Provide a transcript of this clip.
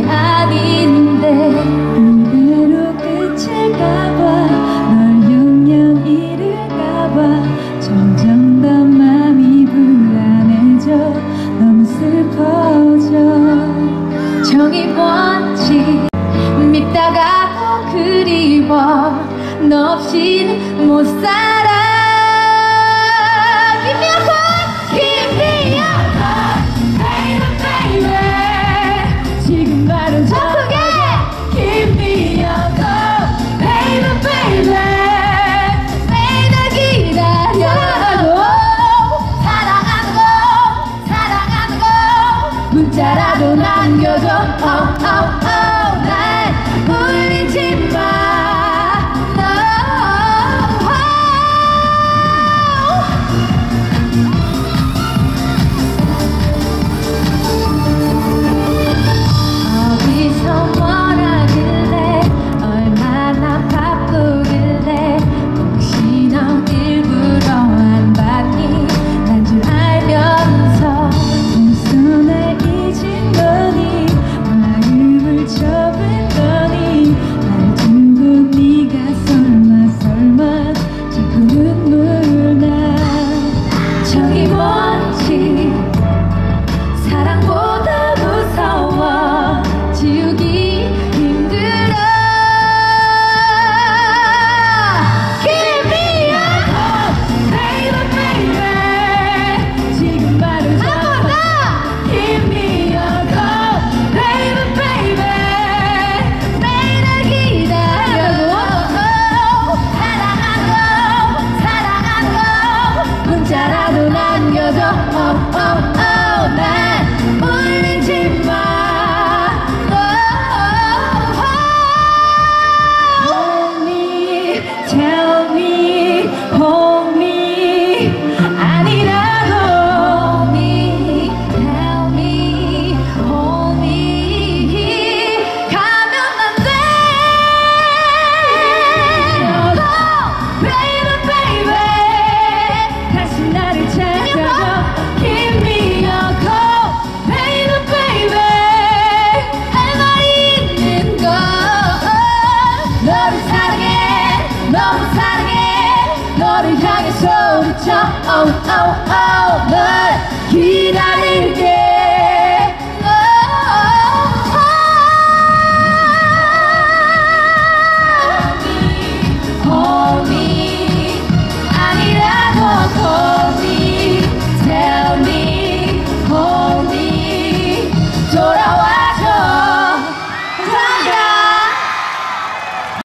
게 아닌데 이대로 끝일까봐 널 영영 잃을까봐 점점 더 맘이 불안해져 너무 슬퍼져 정이 뭔지 믿다가도 그리워 너 없인 못 살아 문자라도 남겨줘 날 울리지 마 어디서 뭐라길래 얼마나 바쁘길래 혹시 너 일부러 안 받니 난 줄 알면서 손을 잊은 거니 마음을 접은 거니 날 두고 네가 설마 자꾸 눈물 나 저기 뭔지 사랑보다 무서워 지우기 힘들어 Give me a call baby baby 지금 바로 잡아 Give me a call baby baby 매일 날 기다려 사랑하는 거 문자라도 남겨줘 날 울리지 마 Tell me, hold me 아니라고 Tell me, hold me 가면 안 돼 Baby, baby 다시 나를 찾아줘 Give me a call Baby, baby 할 말이 있는 걸 너를 사랑해 너무 사랑해 너를 향해 소리쳐 널